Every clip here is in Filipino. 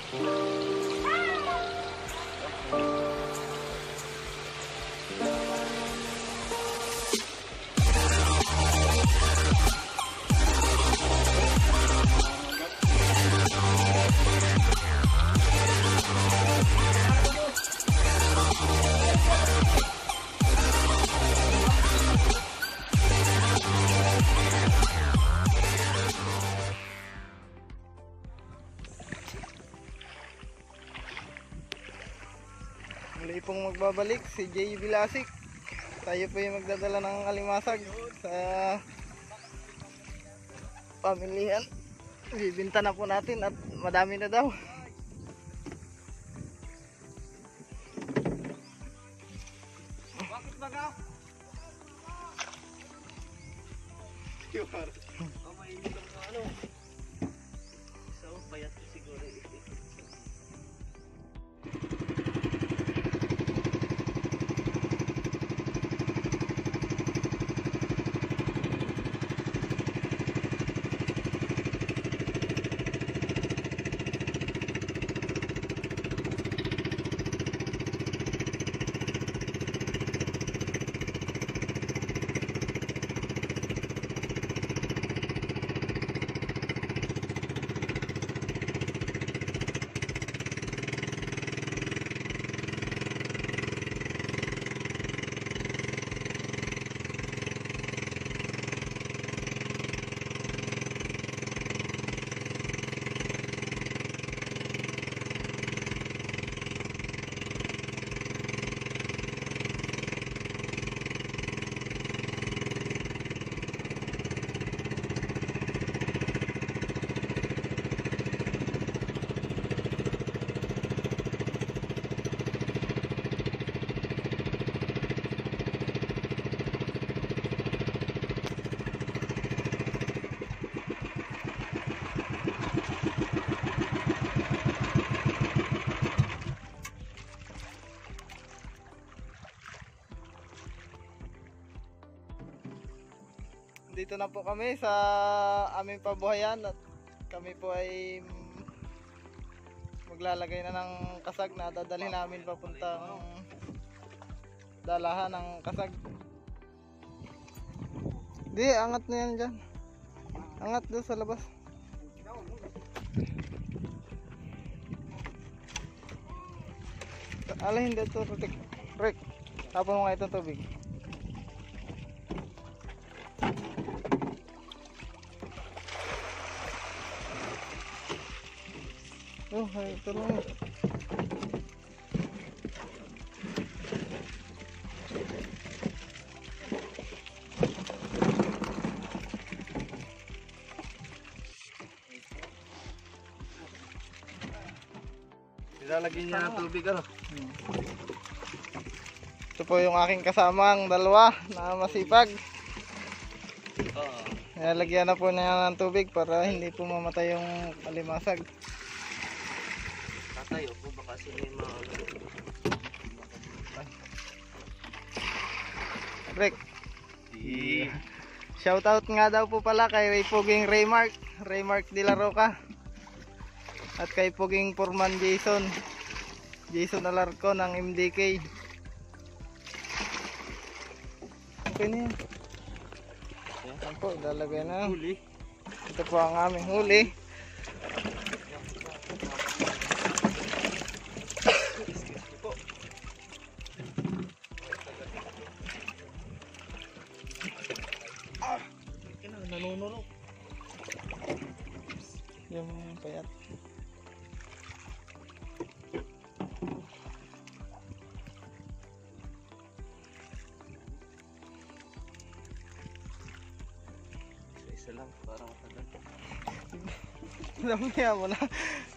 Muli pong magbabalik si Jay Vilasik. Tayo po yung magdadala ng alimasag sa pamilihan. Bibinta na po natin at madami na daw. Bakit baga? Mainit ang ano. So, payat ko siguro. Dito na po kami sa aming pabuhayan at kami po ay maglalagay na ng kasag na dadalhin namin papuntang dalahan ng kasag. Di, angat na yan dyan. Angat doon sa labas. Ala, hindi ito. Rick, tapon mo nga itong tubig. Oh, ay, ito lang. Nilalagyan niya ng tubig ano? Ito po yung aking kasamang dalawa na masipag. Nilalagyan na po niya ng tubig para hindi po mamatay yung alimasag. Tatayo po baka sila yung mga Break. Shoutout nga daw po pala kay Puging Raymark de la Roca. At kay Puging Foreman Jason Alarco ng MDK. Okay na yan. Yan po, ilalagay na. huli. Ito po ang aming huli. Nanunulog. Yung payat. Isa lang parang matagal. Damihan mo na.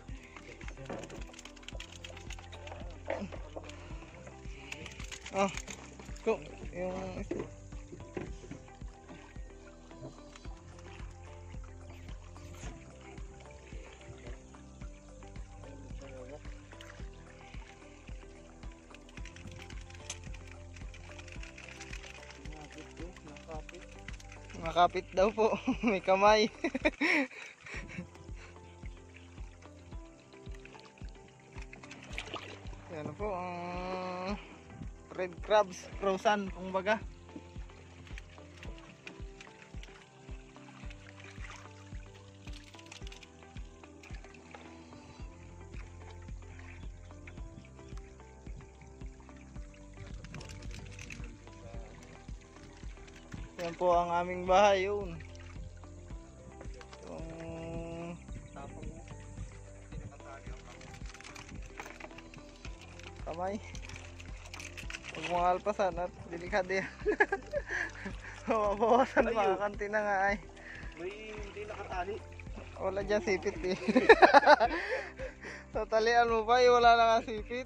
Oh, yung makapit daw po. May kamay. po ang red crabs, frozen kumbaga. Yan po ang aming bahay yun. Yung Tapang mo. Tinakatali ang kamay. Huwag mga alpasan at delikado yan. Mabawasan Ayun. mga kanti na nga ay. May hindi nakatali. Wala dyan sipit eh. Tatalian mo pa eh, wala na nga sipit.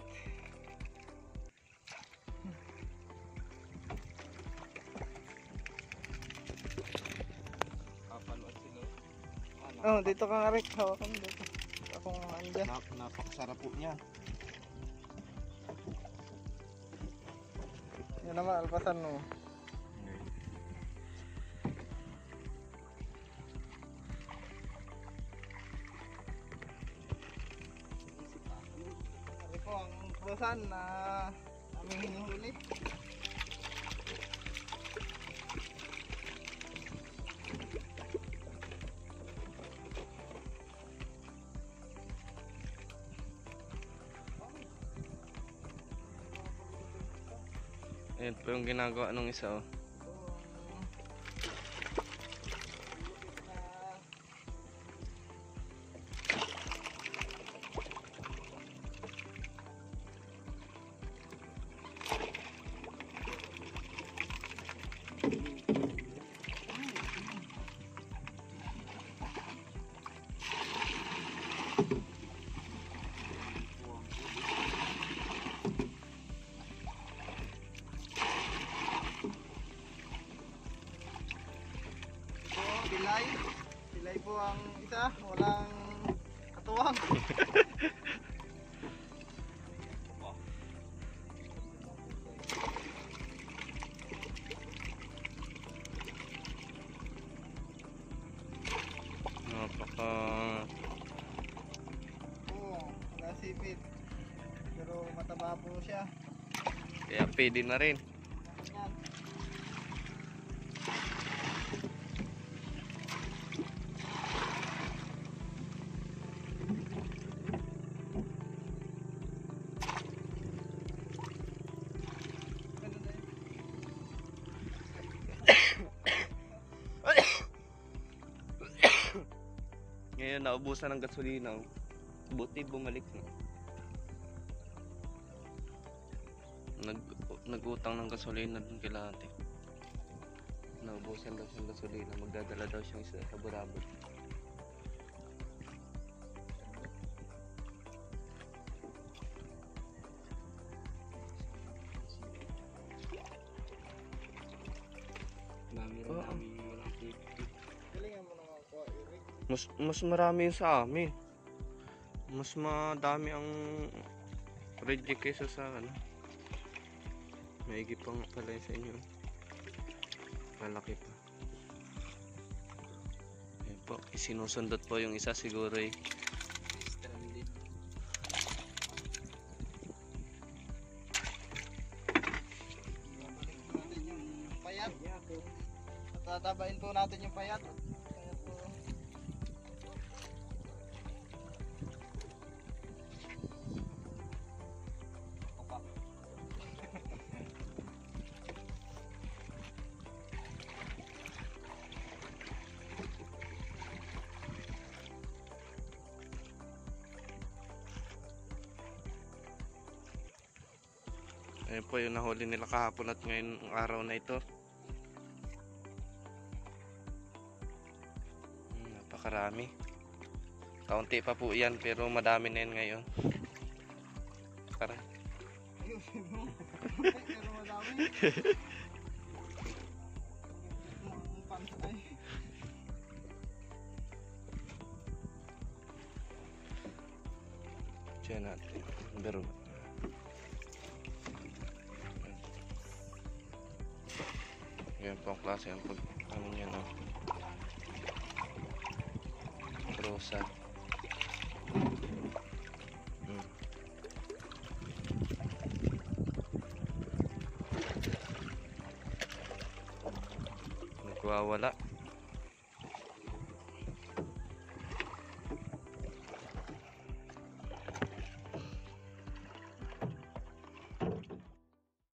Kapaluan sila. Oh, dito ka nga Rick, hawakan mo dito. Akong andyan. Napakasarap po niya. Yan naman, alpasan mo. Ito po ang frozen na aming hinuhuli. Ayan po yung ginagawa nung isa oh. Pilay. Pilay po ang isa, walang katuwang. Napaka Oo, nasipit. Pero mataba po siya. kaya pwede na rin. Yan. Ngayon naubusan ng gasolina. Oh. Buti bumalik na. Nag-utang ng gasolina dun kila ate. Naubusan daw siyang gasolina. Magdadala daw siyang isa sa Burabot. Dami rin namin walang safety. Galingan mo naman po, Eric. Mas marami yun sa amin. Mas madami ang reject kaysa sa ano. Maigi pang pala yun sa inyo. Malaki pa. Ayan po, isinusundot po yung isa siguro eh. Stranded. Natin yung payat. Tatabain po natin yung payat. Payat po. Ayan po yung nahuli nila kahapon at ngayon ang araw na ito. Napakarami. Kaunti pa po yan pero madami na yan ngayon. Tara. Ayusin mo. Pero madami. Ang pantay. Diyan natin. Pero yan po ang klase ang pag ano niya no. Rosa. nagwawala.